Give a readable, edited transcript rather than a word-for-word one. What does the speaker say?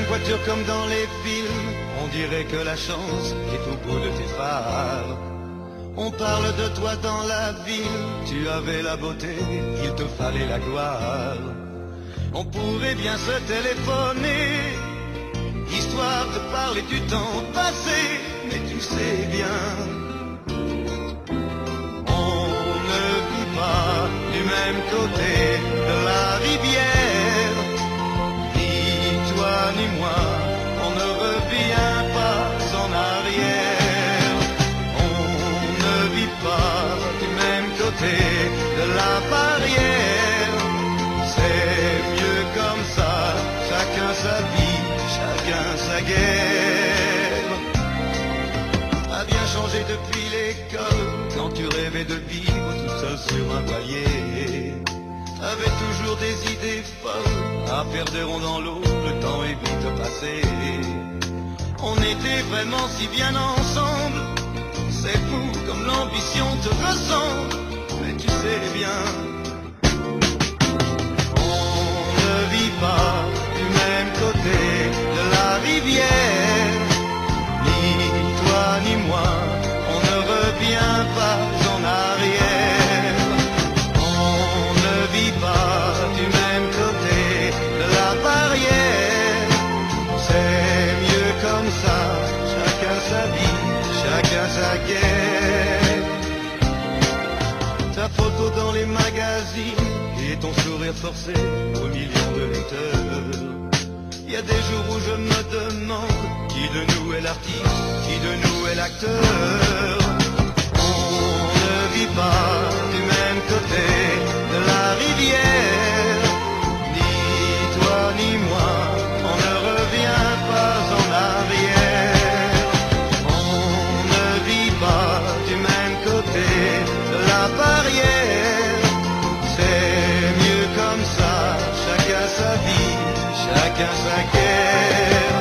voiture comme dans les films, on dirait que la chance est au bout de tes phares. On parle de toi dans la ville, tu avais la beauté, il te fallait la gloire. On pourrait bien se téléphoner, histoire de parler du temps passé, mais tu sais bien, on ne vit pas du même côté de la rivière. Ni toi ni moi, on ne revient pas en arrière. On ne vit pas du même côté de la barrière. C'est mieux comme ça, chacun sa vie, chacun sa guerre. A bien changé depuis l'école, quand tu rêvais de vivre tout seul sur un palier. Avait toujours des idées folles, à faire des ronds dans l'eau, le temps est vite passé. On était vraiment si bien ensemble, c'est fou comme l'ambition te ressemble, mais tu sais bien, on ne vit pas du même côté de la rivière. Ni toi ni moi, on ne revient pas en arrière. On ne vit pas du même côté de la barrière. C'est mieux comme ça, chacun sa vie, chacun sa guerre. Ta photo dans les magazines et ton sourire forcé aux millions de lecteurs. Il y a des jours où je me demande qui de nous est l'artiste, qui de nous est l'acteur. On ne vit pas du même côté de la rivière. Ni toi ni moi, on ne revient pas en arrière. On ne vit pas du même côté de la barrière. C'est mieux comme ça, chacun sa vie, chacun sa guerre.